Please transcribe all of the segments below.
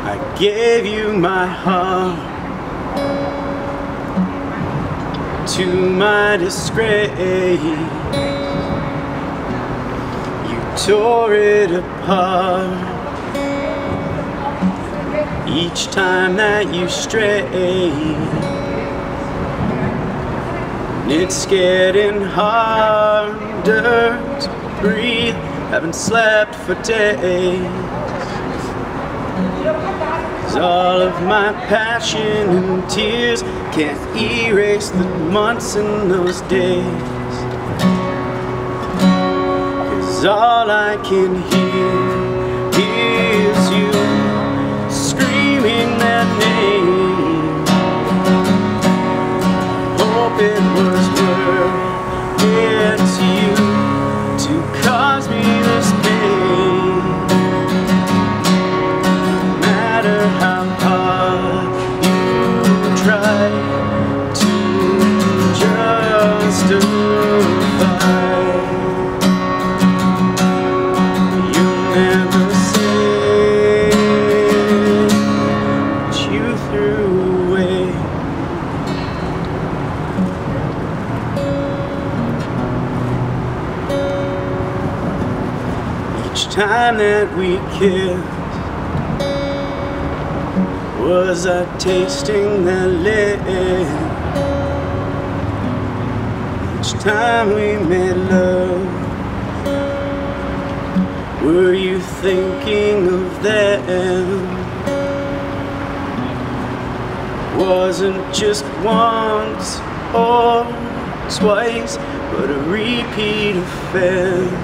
I gave you my heart to my disgrace. You tore it apart each time that you strayed. It's getting harder to breathe. Haven't slept for days. 'Cause all of my passion and tears can't erase the months and those days. 'Cause all I can hear is you screaming that name. Hope it was worth it to you to cause me this pain. No matter how hard you try to justify, you'll never say what you threw away. Each time that we kissed, was I tasting that lips? Each time we made love, were you thinking of them? Wasn't just once or twice, but a repeat offense.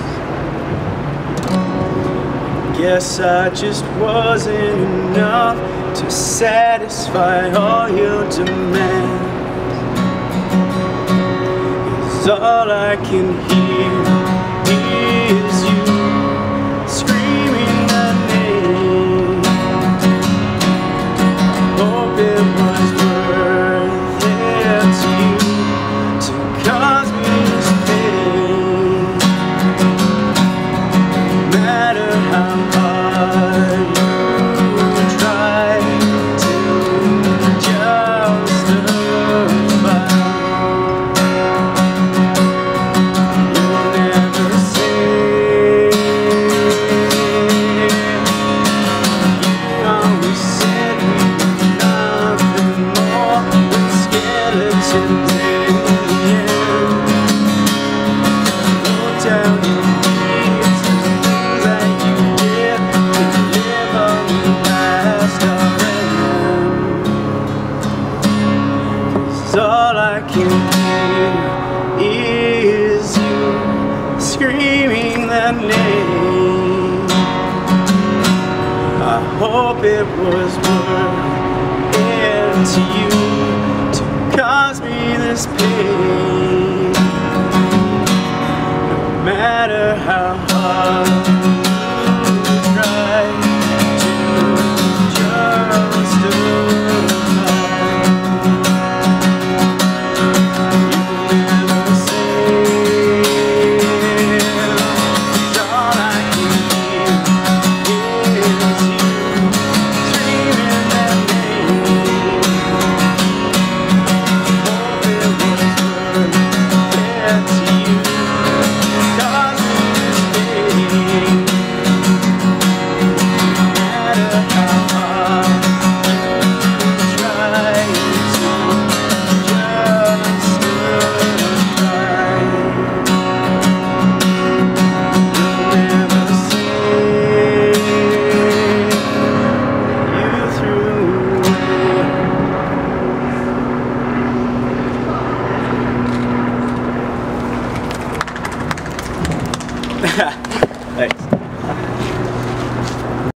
Guess I just wasn't enough to satisfy all your demands. 'Cause all I can hear is you screaming that name. Hope it was worth it to you to cause me this pain. No matter how hard you try to justify, you'll never say. You always said we were nothing more than skeletons in the end. Go down your knees and the things that you did could live on the past already. 'Cause all I can hear is you screaming that name. I hope it was worth it to you to cause me this pain. No matter how hard you try to justify, you'll never say. 'Cause all I can hear is you screaming that name. Hope it was worth it to you to cause me this pain. No matter how hard you try to justify, you'll never say you threw away. Thanks.